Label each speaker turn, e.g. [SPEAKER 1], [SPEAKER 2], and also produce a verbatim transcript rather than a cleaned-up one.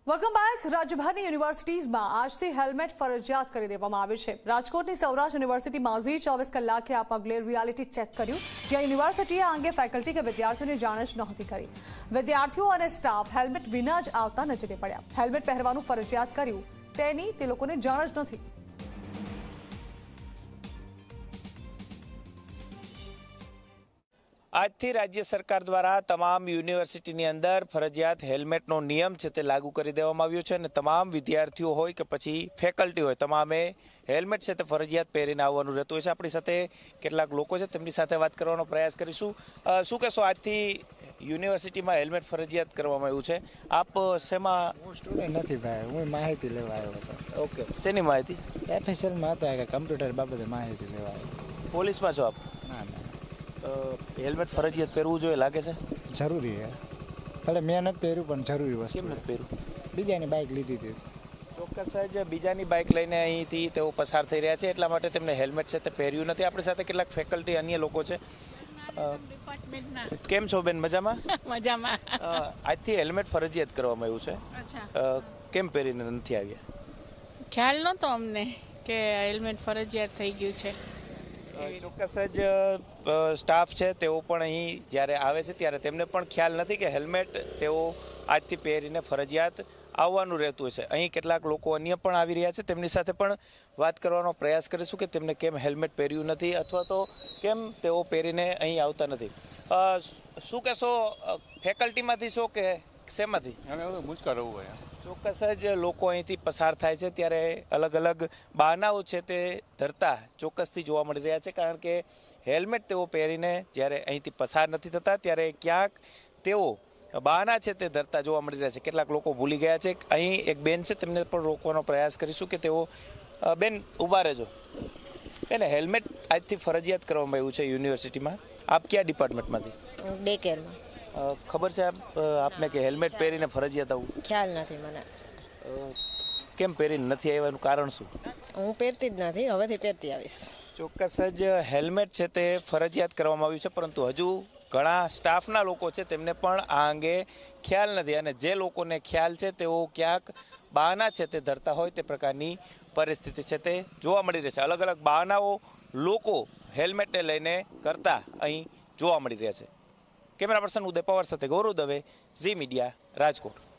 [SPEAKER 1] Welcome back. રાજ્યભરની યુનિવર્સિટીઝમાં આજથી helmet ફરજિયાત કરી દેવામાં આવ્યું છે। રાજકોટની સૌરાષ્ટ્ર યુનિવર્સિટીમાં ઝી ચોવીસ કલાકે આ પગલે રિયાલિટી ચેક કર્યું, જ્યાં યુનિવર્સિટીએ આ અંગે ફેકલ્ટી કે વિદ્યાર્થીઓને જાણ જ નહોતી કરી। વિદ્યાર્થીઓ અને સ્ટાફ હેલ્મેટ વિના જ આવતા નજરે પડ્યા। હેલ્મેટ પહેરવાનું ફરજિયાત કર્યું તેની તે લોકોને જાણ જ નથી।
[SPEAKER 2] આજથી રાજ્ય સરકાર દ્વારા તમામ યુનિવર્સિટીની અંદર ફરજિયાત હેલ્મેટનો નિયમ છે તે લાગુ કરી દેવામાં આવ્યો છે અને તમામ વિદ્યાર્થીઓ હોય કે પછી ફેકલ્ટી હોય તમામે હેલ્મેટ છે તે ફરજિયાત પહેરીને આવવાનું રહેતું હોય છે। આપણી સાથે કેટલાક લોકો છે, તેમની સાથે વાત કરવાનો પ્રયાસ કરીશું। શું કહેશો, આજથી યુનિવર્સિટીમાં હેલ્મેટ ફરજિયાત કરવામાં આવ્યું છે, આપ શેમાં?
[SPEAKER 3] હું સ્ટુડન્ટ નથી ભાઈ, હું માહિતી લેવા આવ્યો હતો।
[SPEAKER 2] ઓકે, શેની માહિતી?
[SPEAKER 3] એફએસએલમાં હતો કે કમ્પ્યુટર બાબતે માહિતી લેવા આવ્યો।
[SPEAKER 2] પોલીસમાં છો આપ?
[SPEAKER 3] ના ના,
[SPEAKER 2] હેલ્મેટ ફરજિયાત પહેરવું જોઈએ લાગે છે?
[SPEAKER 3] જરૂરી છે, ભલે મેં નથી પહેર્યું પણ જરૂરી વસ્તુ।
[SPEAKER 2] કેમ નથી પહેર્યું?
[SPEAKER 3] બીજાની બાઇક લીધી હતી।
[SPEAKER 2] ચોક્કસ જ બીજાની બાઇક લઈને અહીંથી તેઓ પસાર થઈ રહ્યા છે, એટલા માટે તેમને હેલ્મેટ છે તે પહેર્યું નથી। આપણી સાથે કેટલાક ફેકલ્ટી અન્ય લોકો છે। કેમ છો બેન, મજામાં?
[SPEAKER 4] મજામાં।
[SPEAKER 2] આજથી હેલ્મેટ ફરજિયાત કરવામાં આવ્યું છે, કેમ પહેરીને નથી આવ્યા?
[SPEAKER 4] ખ્યાલ નહોતો અમને કે હેલ્મેટ ફરજિયાત થઈ ગયું છે।
[SPEAKER 2] ચોક્કસ જ સ્ટાફ છે તેઓ પણ અહીં જ્યારે આવે છે ત્યારે તેમને પણ ખ્યાલ નથી કે હેલ્મેટ તેઓ આજથી પહેરીને ફરજિયાત આવવાનું રહેતું છે। અહીં કેટલાક લોકો અન્ય પણ આવી રહ્યા છે, તેમની સાથે પણ વાત કરવાનો પ્રયાસ કરીશું કે તેમને કેમ હેલ્મેટ પહેર્યું નથી અથવા તો કેમ તેઓ પહેરીને અહીં આવતા નથી। શું કહેશો, ફેકલ્ટીમાંથી છો કે શેમાંથી?
[SPEAKER 5] મુશ્કેલ રહેવું હોય।
[SPEAKER 2] ચોક્કસ જ લોકો અહીંથી પસાર થાય છે ત્યારે અલગ અલગ બહાનાઓ છે તે ધરતા ચોક્કસથી જોવા મળી રહ્યા છે, કારણ કે હેલ્મેટ તેઓ પહેરીને જ્યારે અહીંથી પસાર નથી થતા ત્યારે ક્યાંક તેઓ બહાના છે તે ધરતા જોવા મળી રહ્યા છે। કેટલાક લોકો ભૂલી ગયા છે। અહીં એક બેન છે, તેમને પણ રોકવાનો પ્રયાસ કરીશું કે તેઓ, બેન ઊભા રહેજો। એને હેલ્મેટ આજથી ફરજિયાત કરવામાં આવ્યું છે યુનિવર્સિટીમાં, આપ કયા ડિપાર્ટમેન્ટમાંથી?
[SPEAKER 6] ડે કેરમાં।
[SPEAKER 2] ખબર છે આપ આપને કે હેલ્મેટ પહેરીને ફરજિયાત આવવું?
[SPEAKER 6] ખ્યાલ નથી મને।
[SPEAKER 2] કેમ પહેરીને નથી આવવાનું કારણ શું?
[SPEAKER 6] હું પહેરતી જ નથી, હવેથી પહેરતી આવીશ।
[SPEAKER 2] ચોક્કસ જ હેલ્મેટ છે તે ફરજિયાત કરવામાં આવ્યું છે, પરંતુ હજુ ઘણા સ્ટાફના લોકો છે તેમને પણ આ અંગે ખ્યાલ નથી, અને જે લોકોને ખ્યાલ છે તેઓ ક્યાંક બહાના છે તે ધરતા હોય તે પ્રકારની પરિસ્થિતિ છે તે જોવા મળી રહી છે। અલગ અલગ બહાનાઓ લોકો હેલ્મેટને લઈને કરતા અહીં જોવા મળી રહ્યા છે। કેમેરા પર્સન ઉદય પવાર સાથે ગૌરવ દવે, ઝી મીડિયા, રાજકોટ।